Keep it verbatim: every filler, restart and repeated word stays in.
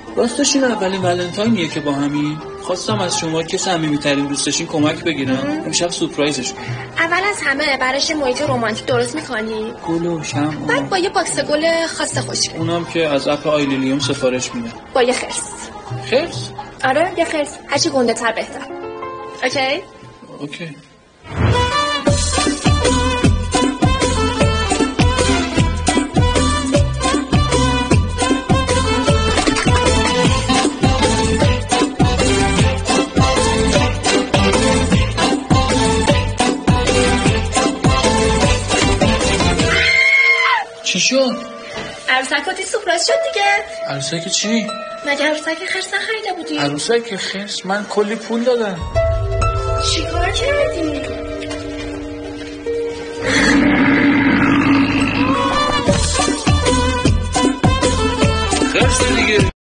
راستش این اولین ولنتاینیه که با همین. خواستم از شما که صمیمی‌ترین دوستشین کمک بگیرم امشب سورپرایزش کنم. اول از همه براش محیط رمانتیک درست می‌کنی؟ گل و شمع. بعد با یه باکس گل خاص خوشگل. اونم که از اپ آیلیلیوم سفارش میدم. با یه خرس. خرس؟ آره یه خرس. هرچی گنده تر بهتر. اوکی؟ اوکی. چی شد؟ عروسکاتی سورپرایز شد دیگه. عروسک چی؟ مگه عروسک خرس نخریده بودی؟ عروسک خرس؟ من کلی پول دادم. چیکار کردی؟ خرس دیگه.